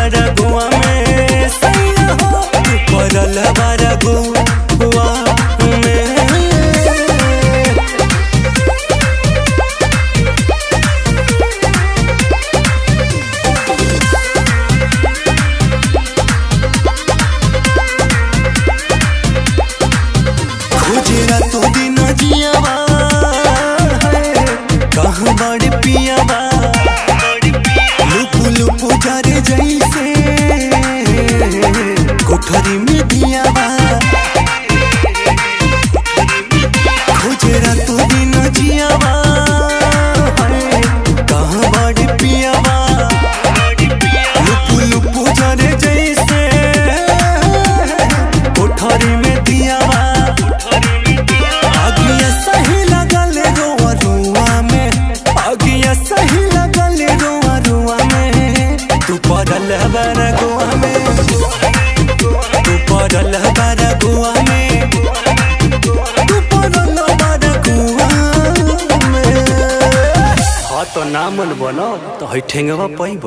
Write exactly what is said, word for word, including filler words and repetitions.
बारा गुआ में सैया हो तू पड़ल बारा गुआ में। खोजेरा तो दिन जियावा कहाँ बड़े पियावा लुपु लुपु जारे जैसे कोठरी में दियावा। खोजेरा तो दिन जियावा कहाँ बड़े पियावा लुपु लुपु जारे जैसे कोठरी में दियावा। सही लगल रोआ रुआ में आगिया सही लगल रोआ रुआ में तू पड़ल बारा गुआ में तू पड़ल बारा गुआ में तू पड़ल बारा गुआ में। हाँ तो ना मन बनो तो है ठेंगवा पैब।